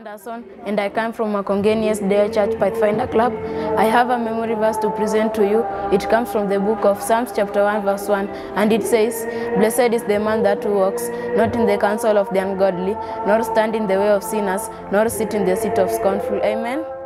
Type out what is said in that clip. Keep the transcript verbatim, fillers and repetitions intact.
Anderson, and I come from a Congenious Day Church Pathfinder Club. I have a memory verse to present to you. It comes from the book of Psalms chapter one verse one, and it says, "Blessed is the man that walks not in the counsel of the ungodly, nor stand in the way of sinners, nor sit in the seat of scornful." Amen.